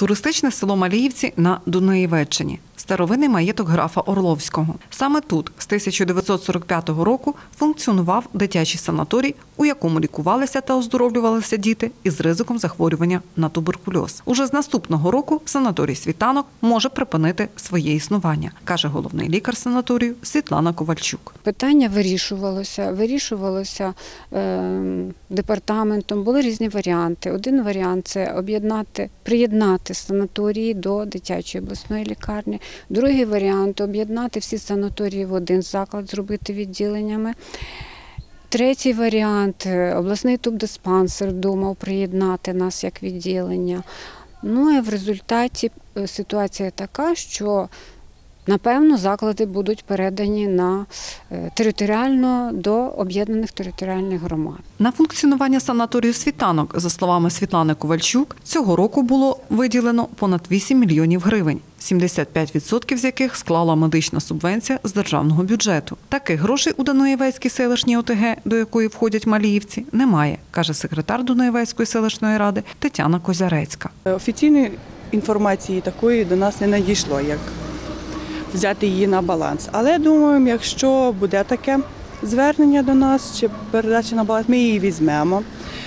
Туристичне село Маліївці на Дунаєвеччині. Старовинний маєток графа Орловського. Саме тут з 1945 року функціонував дитячий санаторій, у якому лікувалися та оздоровлювалися діти із ризиком захворювання на туберкульоз. Уже з наступного року санаторій «Світанок» може припинити своє існування, каже головний лікар санаторію Світлана Ковальчук. Питання вирішувалося департаментом, були різні варіанти. Один варіант – це приєднати санаторії до дитячої обласної лікарні. Другий варіант – об'єднати всі санаторії в один заклад, зробити відділеннями. Третій варіант – обласний тубдиспансер думав приєднати нас як відділення. Ну і в результаті ситуація така, що напевно, заклади будуть передані територіально до об'єднаних територіальних громад. На функціонування санаторію «Світанок», за словами Світлани Ковальчук, цього року було виділено понад 8 мільйонів гривень, 75% з яких склала медична субвенція з державного бюджету. Таких грошей у Дунаєвецькій селищній ОТГ, до якої входять Маліївці, немає, каже секретар Дунаєвецької селищної ради Тетяна Козярецька. Офіційної інформації такої до нас не надійшло, як взяти її на баланс. Але, думаю, якщо буде таке звернення до нас чи передача на баланс, ми її візьмемо.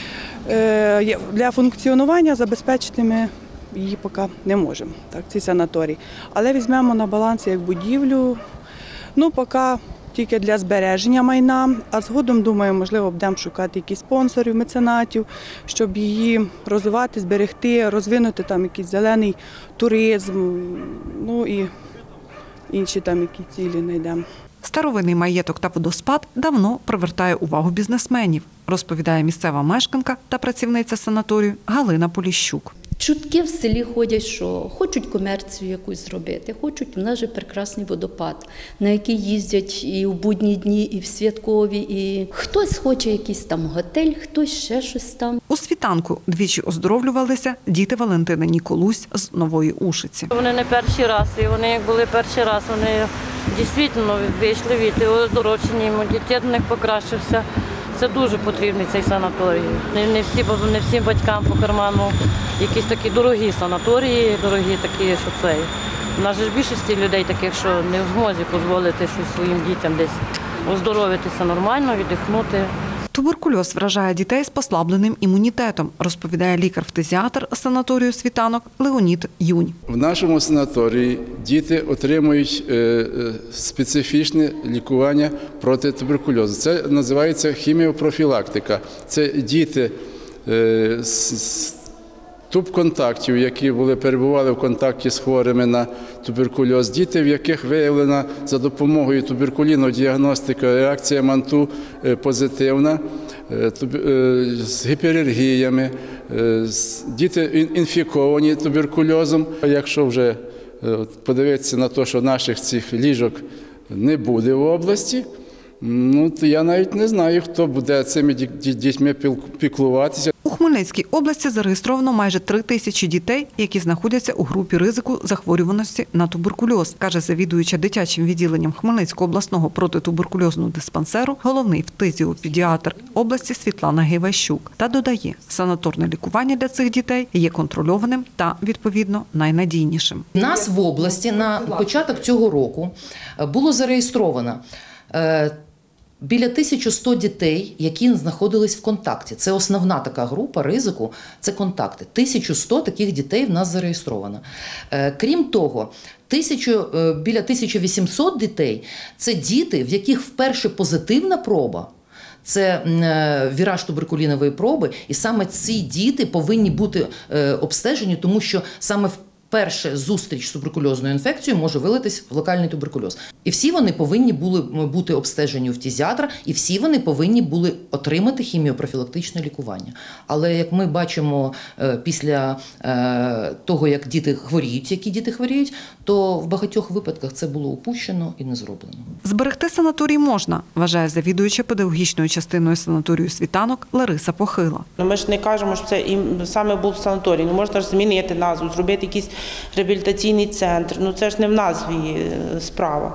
Для функціонування забезпечити ми її поки не можемо, цей санаторій. Але візьмемо на баланс як будівлю, поки тільки для збереження майна, а згодом, думаю, можливо, будемо шукати якісь спонсорів, меценатів, щоб її розвивати, зберегти, розвинути там якийсь зелений туризм, і інші там які цілі знайдемо. Старовинний маєток та водоспад давно привертає увагу бізнесменів, розповідає місцева мешканка та працівниця санаторію Галина Поліщук. Чутки в селі ходять, що хочуть комерцію якусь зробити, хочуть, у нас же прекрасний водопад, на який їздять і у будні дні, і в святкові, і хтось хоче якийсь там готель, хтось ще щось там. У «Світанку» двічі оздоровлювалися діти Валентини Ніколусь з Нової Ушиці. Вони не перший раз, і вони як були перший раз, вони дійсно вийшли від оздоровчення, імунітет у них покращився. Це дуже потрібний цей санаторій. Не всім батькам по карману якісь такі дорогі санаторії, дорогі такі, що цей. У нас ж більшості людей таких, що не в змозі дозволити щось своїм дітям десь оздоровитися нормально, віддихнути. Туберкульоз вражає дітей з послабленим імунітетом, розповідає лікар-фтизіатр санаторію «Світанок» Леонід Юнь. В нашому санаторії діти отримують специфічне лікування проти туберкульозу. Це називається хіміопрофілактика. Це діти з тубконтактів, які перебували в контакті з хворими на туберкульоз, діти, в яких виявлена за допомогою туберкульозної діагностики реакція МАНТУ позитивна, з гіпералергіями, діти інфіковані туберкульозом. Якщо вже подивитися на те, що наших цих ліжок не буде в області, то я навіть не знаю, хто буде цими дітьми піклуватися. У Хмельницькій області зареєстровано майже 3 тисячі дітей, які знаходяться у групі ризику захворюваності на туберкульоз, каже завідуюча дитячим відділенням Хмельницького обласного протитуберкульозного диспансеру, головний фтизіопедіатр області Світлана Гейващук. Та додає, санаторне лікування для цих дітей є контрольованим та, відповідно, найнадійнішим. У нас в області на початок цього року було зареєстровано біля 1100 дітей, які знаходились в контакті. Це основна така група ризику – це контакти. 1100 таких дітей в нас зареєстровано. Крім того, біля 1800 дітей – це діти, в яких вперше позитивна проба. Це віраж туберкулінової проби, і саме ці діти повинні бути обстежені, тому що саме перша зустріч з туберкульозною інфекцією може вилитись в локальний туберкульоз. І всі вони повинні були бути обстежені у фтизіатра, і всі вони повинні були отримати хіміопрофілактичне лікування. Але, як ми бачимо після того, як діти хворіють, які діти хворіють, то в багатьох випадках це було упущено і не зроблено. Зберегти санаторій можна, вважає завідуюча педагогічною частиною санаторію «Світанок» Лариса Похила. Ми ж не кажемо, що це саме був санаторій. Можна ж змінити назву, зробити якийсь реабілітаційний центр. Це ж не в назві справа.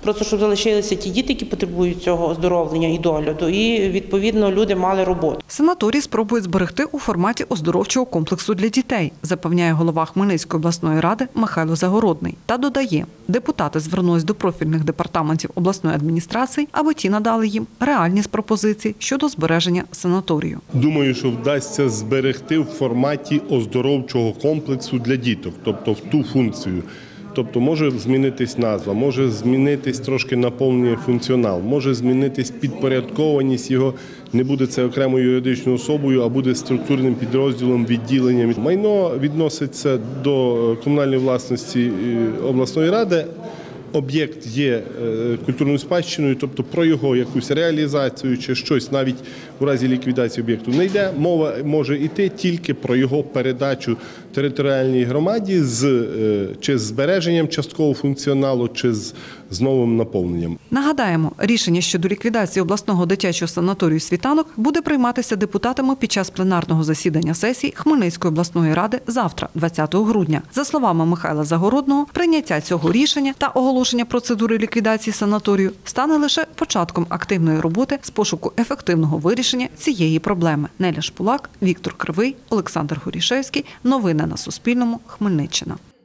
просто щоб залишилися ті діти, які потребують цього оздоровлення і догляду, і відповідно люди мали роботу. Санаторій спробують зберегти у форматі оздоровчого комплексу для дітей, запевняє голова Хмельницької обласної ради Михайло Загородний. Та додає, депутати звернулись до профільних департаментів обласної адміністрації, аби ті надали їм реальні пропозиції щодо збереження санаторію. Думаю, що вдасться зберегти в форматі оздоровчого комплексу для діток, тобто в ту функцію. Тобто може змінитись назва, може змінитись трошки наповнення, функціонал, може змінитись підпорядкованість його, не буде це окремою юридичною особою, а буде структурним підрозділом, відділенням. Майно відноситься до комунальної власності обласної ради. Об'єкт є культурною спадщиною, тобто про його якусь реалізацію чи щось, навіть у разі ліквідації об'єкту не йде. Мова може йти тільки про його передачу територіальній громаді чи з збереженням часткового функціоналу, чи з новим наповненням. Нагадаємо, рішення щодо ліквідації обласного дитячого санаторію «Світанок» буде прийматися депутатами під час пленарного засідання сесії Хмельницької обласної ради завтра, 20 грудня. За словами Михайла Загородного, прийняття цього рішення та оголошення процедури ліквідації санаторію стане лише початком активної роботи з пошуку ефективного вирішення цієї проблеми. Неля Шпулак, Віктор Кривий, Олександр Горішевський. Новини на Суспільному. Хмельниччина.